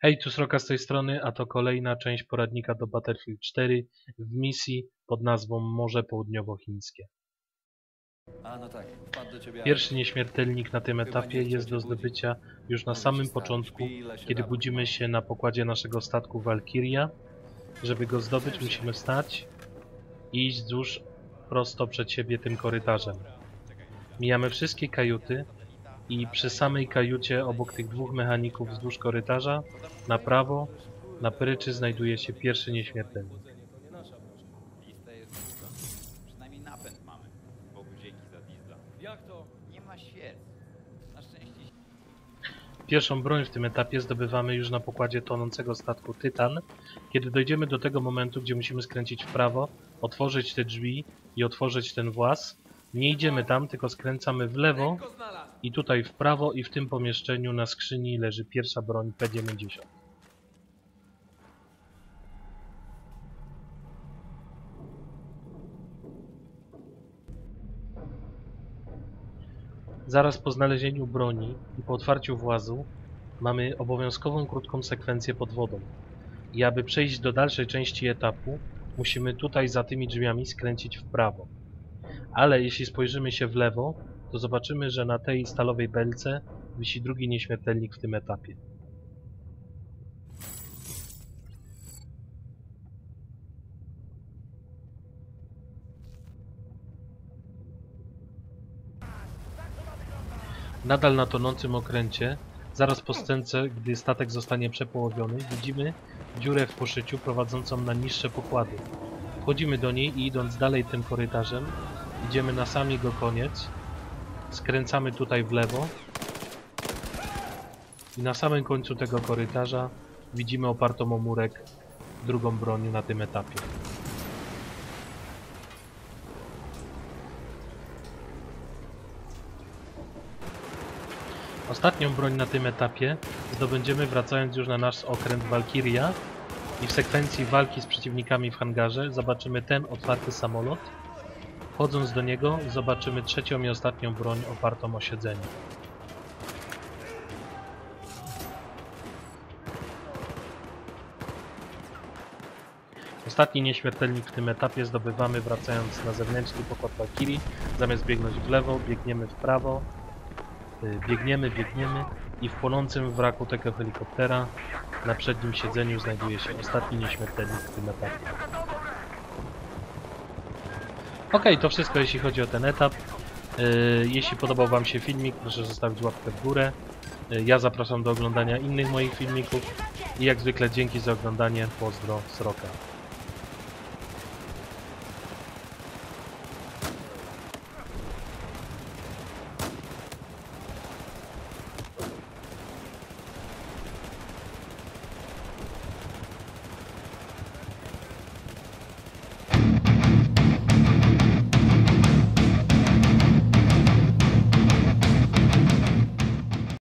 Hej, tu Sroka z tej strony, a to kolejna część poradnika do Battlefield 4 w misji pod nazwą Morze Południowochińskie. No tak, wpadł do ciebie Pierwszy nieśmiertelnik na tym etapie nie chciał jest cię do budzić. zdobycia już na Może samym ci stać, początku, chwilę się kiedy da budzimy rozmawiać. się na pokładzie naszego statku Valkyria. Żeby go zdobyć, musimy wstać i iść wzdłuż prosto przed siebie tym korytarzem. Mijamy wszystkie kajuty i przy samej kajucie obok tych dwóch mechaników wzdłuż korytarza na prawo na pryczy znajduje się pierwszy nieśmiertelnik. Lista jest długa. Przynajmniej napęd mamy. Bogu dzięki za diesla. Jak to? Nie ma świec. Na szczęście Pierwszą broń w tym etapie zdobywamy już na pokładzie tonącego statku Tytan, kiedy dojdziemy do tego momentu, gdzie musimy skręcić w prawo, otworzyć te drzwi i otworzyć ten włas. Nie idziemy tam, tylko skręcamy w lewo Go znalazł! i tutaj w prawo i w tym pomieszczeniu na skrzyni leży pierwsza broń P90. Zaraz po znalezieniu broni i po otwarciu włazu mamy obowiązkową krótką sekwencję pod wodą. I aby przejść do dalszej części etapu, musimy tutaj za tymi drzwiami skręcić w prawo. Ale jeśli spojrzymy się w lewo, to zobaczymy, że na tej stalowej belce wisi drugi nieśmiertelnik w tym etapie. Nadal na tonącym okręcie, zaraz po scence, gdy statek zostanie przepołowiony, widzimy dziurę w poszyciu prowadzącą na niższe pokłady. Wchodzimy do niej i idąc dalej tym korytarzem, idziemy na sam jego koniec, skręcamy tutaj w lewo i na samym końcu tego korytarza widzimy opartą o murek drugą broń na tym etapie. Ostatnią broń na tym etapie zdobędziemy wracając już na nasz okręt Valkyria i w sekwencji walki z przeciwnikami w hangarze zobaczymy ten otwarty samolot. Wchodząc do niego zobaczymy trzecią i ostatnią broń opartą o siedzenie. Ostatni nieśmiertelnik w tym etapie zdobywamy wracając na zewnętrzny pokład Valkyrii. Zamiast biegnąć w lewo, biegniemy w prawo. Biegniemy i w płonącym wraku tego helikoptera na przednim siedzeniu znajduje się ostatni nieśmiertelnik w tym etapie. Ok, to wszystko jeśli chodzi o ten etap. Jeśli podobał Wam się filmik, proszę zostawić łapkę w górę. Ja zapraszam do oglądania innych moich filmików i jak zwykle dzięki za oglądanie. Pozdro, Sroka.